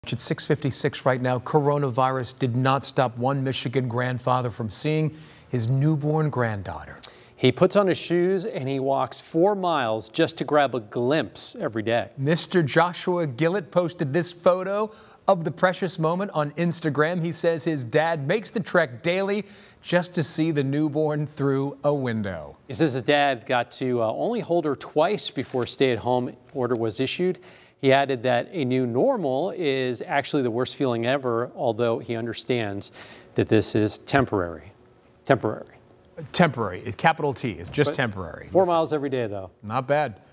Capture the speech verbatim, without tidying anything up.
It's six fifty-six right now. Coronavirus did not stop one Michigan grandfather from seeing his newborn granddaughter. He puts on his shoes and he walks four miles just to grab a glimpse every day. Mister Joshua Gillett posted this photo of the precious moment on Instagram. He says his dad makes the trek daily just to see the newborn through a window. He says his dad got to uh, only hold her twice before a stay-at-home order was issued. He added that a new normal is actually the worst feeling ever, although he understands that this is temporary. Temporary. Temporary. Capital T. It's just But temporary. Four miles every day, though. Not bad.